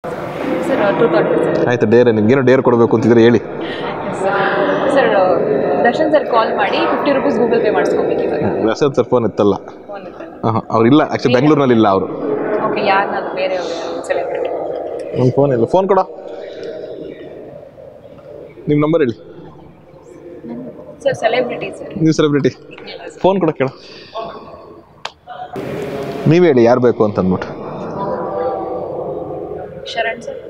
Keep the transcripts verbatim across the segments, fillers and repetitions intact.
Sir two thousand ಆಯ್ತು, ಡೇರೆ ನಿಮ್ಗೇನೋ Deere ಕೊಡಬೇಕು ಅಂತಿದ್ರೆ ಹೇಳಿ. ಸರ್ ದರ್ಶನ್ ಸರ್ ಕಾಲ್ ಮಾಡಿ ಫಿಫ್ಟಿ ರುಪೀಸ್ ಗೂಗಲ್ ಪೇ ಮಾಡಿಸ್ಕೊಬೇಕು ಇವಾಗ. ದರ್ಶನ್ ಸರ್ ಫೋನ್ ಎತ್ತಲ್ಲ. ಫೋನ್ ಇತ್ತಲ್ಲ. ಹಾಂ ಅವ್ರಿಲ್ಲ, ಆ್ಯಕ್ಚುಲಿ ಬೆಂಗಳೂರಿನಲ್ಲಿ ಇಲ್ಲ ಅವರು. ಓಕೆ, ಯಾರನ್ನಾದ್ರು ಬೇರೆ ಸೆಲೆಬ್ರಿಟಿ. ನನ್ನ ಫೋನ್ ಇಲ್ಲ, ಫೋನ್ ಕೊಡ. ನಿಮ್ಮ ನಂಬರ್ ಹೇಳಿ. Sir celebrity sir. ನೀವು ಸೆಲೆಬ್ರಿಟಿ, ಫೋನ್ ಕೊಡ ಕೇಳ. ನೀವು ಹೇಳಿ ಯಾರು ಬೇಕು ಅಂತ ಅಂದ್ಬಿಟ್ಟು. ಶರಣ್ ಸರ್.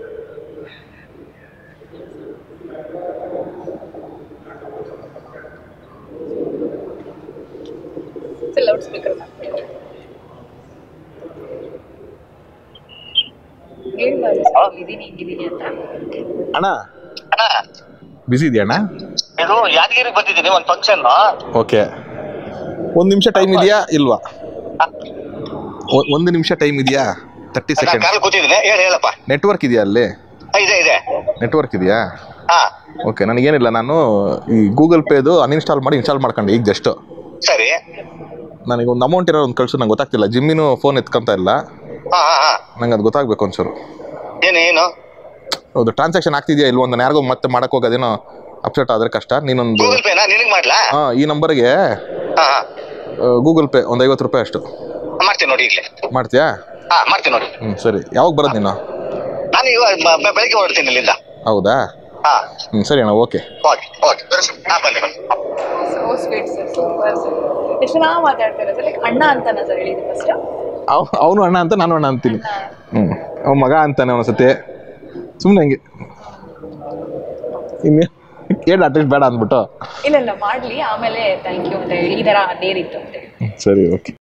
ಲೌಡ್ ಸ್ಪೀಕರ್ ಇದೀನಿ ಹಿಂಗಿದ್ದೀನಿ ಅಂತ. ಅಣ್ಣ ಬಿಸಿ ಇದೆಯಾ ಅಣ್ಣ? ಇದು ಯಾದಗಿರಿಗೆ ಬಂದಿದ್ದೀನಿ ಒಂದು ಫಂಕ್ಷನ್. ಓಕೆ, ಒಂದು ನಿಮಿಷ ಟೈಮ್ ಇದೆಯಾ ಇಲ್ವಾ? ಒಂದು ನಿಮಿಷ ಟೈಮ್ ಇದೆಯಾ? ತರ್ಟಿ ಸೆಕೆಂಡ್ ಕಾಲ್ ಕೂತಿದ್ದೀನಿ, ಹೇಳಿ ಹೇಳಪ್ಪ. ನೆಟ್ವರ್ಕ್ ಇದೆಯಾ ಅಲ್ಲಿ? ಇದೆ ಇದೆ ನೆಟ್ವರ್ಕ್ ಇದೆಯಾ? ಹಾ ಓಕೆ, ನನಗೇನಿಲ್ಲ, ನಾನು ಈ ಗೂಗಲ್ ಪೇದು ಅನ್ಇನ್ಸ್ಟಾಲ್ ಮಾಡಿ ಇನ್ಸ್ಟಾಲ್ ಮಾಡ್ಕೊಂಡೆ ಈಗ ಜಸ್ಟ್. ಸರಿ, ನನಗೆ ಒಂದು ಅಮೌಂಟ್ ಇರೋ ಒಂದು ಕಳ್ಸು, ನಂಗೆ ಗೊತ್ತಾಗ್ತಿಲ್ಲ. ಜಿಮ್ಮಿನೂ ಫೋನ್ ಎತ್ಕೊಂತ ಇಲ್ಲ, ಹಾ ಹಾ ನಂಗೆ ಅದು ಗೊತ್ತಾಗಬೇಕು ಒಂಚೂರು. ಏನು ಏನು ಹೌದು, ಟ್ರಾನ್ಸಾಕ್ಷನ್ ಆಗ್ತಿದೆಯಾ ಇಲ್ವೋ ಅಂತ ಯಾರಿಗೋ ಮತ್ತೆ ಮಾಡಕ್ಕೆ ಹೋಗೋದೇನೋ ಅಪ್ಸೆಟ್ ಆದರೆ ಕಷ್ಟ. ನೀನೊಂದು ಗೂಗಲ್ ಪೇನಾ ನಿನಗೆ ಮಾಡ್ಲಾ? ಹಾಂ, ಈ ನಂಬರ್ಗೆ ಹಾ ಗೂಗಲ್ ಪೇ ಒಂದು ಐವತ್ತು ರೂಪಾಯಿ ಅಷ್ಟು ಮಾಡ್ತೀನಿ ನೋಡಿ ಈಗಲೇ. ಮಾಡ್ತೀಯಾ? ಹಾ ಮಾಡ್ತೀನಿ ನೋಡಿ. ಹ್ಞೂ ಸರಿ, ಯಾವಾಗ ಬರೋದು ನೀನು? ನಾನು ಇವಾಗ ಬ- ಬೆಳಗ್ಗೆ ಹೊರಡ್ತೀನಿ ಇಲ್ಲಿಂದ. ಹೌದಾ? ಹಾ ಹ್ಞೂ ಸರಿ ಅಣ್ಣ, ಓಕೆ. ಓಕೆ ಓಕೆ ಹಾ ಬನ್ನಿ ಬನ್ನಿ. So sweet sir, super sir. ಎಷ್ಟು ಚೆನ್ನಾಗಿ ಮಾತಾಡ್ತಾರೆ ಸರ್. ಲೈಕ್ ಅಣ್ಣ ಅಂತಾನ ಸರ್ ಹೇಳಿದ್ದು ಫಸ್ಟ್? ಅವ್ ಅವನು ಅಣ್ಣ ಅಂತ ನಾನು ಅಣ್ಣ ಅಂತೀನಿ. ಹ್ಞೂ, ಅವ ಮಗ ಅಂತಾನೆ ಅವನಸತಿ, ಸುಮ್ಮನೆ ಹಂಗೆ ಇನ್ನು ಏನು ಅಟ್ಲೀಸ್ಟ್ ಬೇಡ ಅಂದ್ಬಿಟ್ಟು. ಇಲ್ಲ ಇಲ್ಲ ಮಾಡಲಿ, ಆಮೇಲೆ ಥ್ಯಾಂಕ್ ಯು ಅಂತ ಹೇಳಿ ಈ ಥರ ಡೇರ್ ಇತ್ತು ಅಂತ ಹೇಳಿ. ಸರಿ, ಓಕೆ.